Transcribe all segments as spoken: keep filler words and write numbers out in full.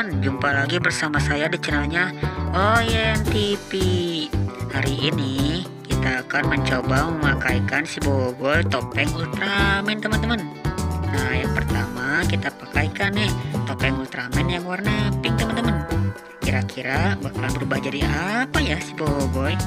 teman-teman, jumpa lagi bersama saya di channelnya Oyen T V. Hari ini kita akan mencoba memakaikan si Boboiboy topeng Ultraman, teman-teman. Nah, yang pertama kita pakaikan nih topeng Ultraman yang warna pink, teman-teman. Kira-kira bakalan berubah jadi apa ya si Boboiboy?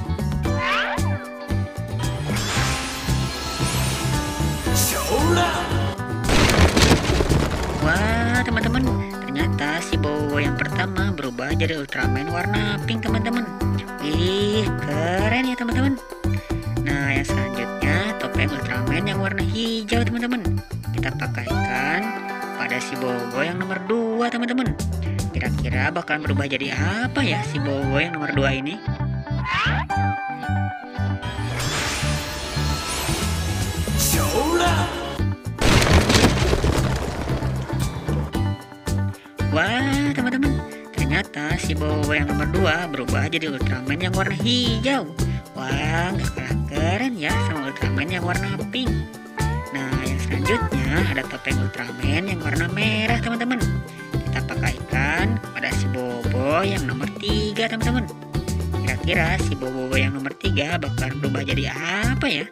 Wah, teman-teman, ternyata si Boboiboy yang pertama berubah jadi Ultraman warna pink, teman-teman. Ih, keren ya, teman-teman. Nah, yang selanjutnya topeng Ultraman yang warna hijau, teman-teman. Kita pakaikan pada si Boboiboy yang nomor dua, teman-teman. Kira-kira bakalan berubah jadi apa ya si Boboiboy yang nomor dua ini? Wah, teman-teman, ternyata si Boboiboy yang nomor dua berubah jadi Ultraman yang warna hijau. Wah, gak kalah keren ya sama Ultraman yang warna pink. Nah, yang selanjutnya ada topeng Ultraman yang warna merah, teman-teman. Kita pakaikan kepada si Boboiboy yang nomor tiga, teman-teman. Kira-kira si Boboiboy yang nomor tiga bakal berubah jadi apa ya?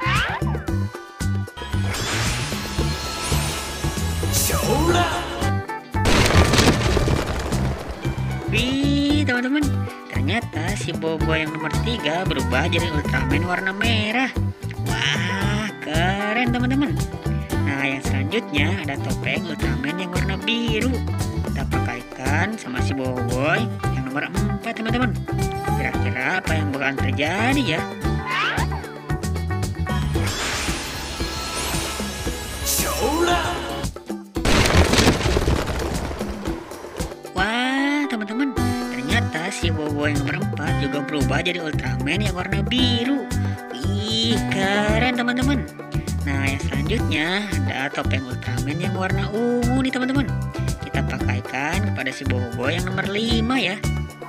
Wih, teman-teman, ternyata si Boboiboy yang nomor tiga berubah jadi Ultraman warna merah. Wah, keren, teman-teman. Nah, yang selanjutnya ada topeng Ultraman yang warna biru. Kita pakaikan sama si Boboiboy yang nomor empat, teman-teman. Kira-kira apa yang bakalan terjadi ya? Wah, teman-teman, ternyata si Boboiboy yang nomor empat juga berubah jadi Ultraman yang warna biru. Wih, keren, teman-teman. Nah, yang selanjutnya ada topeng Ultraman yang warna ungu nih, teman-teman. Kita pakaikan kepada si Boboiboy yang nomor lima ya.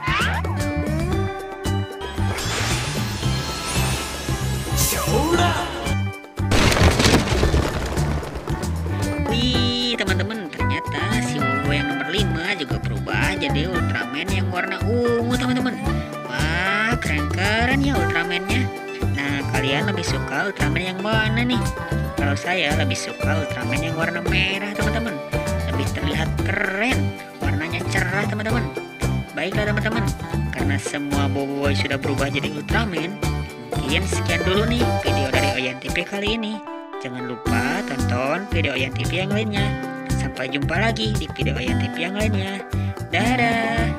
Wih, teman-teman, ternyata si Boboiboy yang nomor lima juga berubah jadi Ultraman yang warna ungu, teman-teman. Wah, keren-keren ya Ultramannya. Nah, kalian lebih suka Ultraman yang mana nih? Kalau saya lebih suka Ultraman yang warna merah, teman-teman. Lebih terlihat keren, warnanya cerah, teman-teman. Baiklah, teman-teman, karena semua Boboiboy sudah berubah jadi Ultraman, mungkin sekian dulu nih video dari Oyen T V kali ini. Jangan lupa tonton video Oyen T V yang lainnya. Sampai jumpa lagi di video Oyen T V yang lainnya. Dadah.